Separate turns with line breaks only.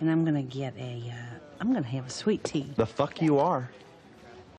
and I'm gonna get I'm gonna have a sweet tea.
The fuck you are.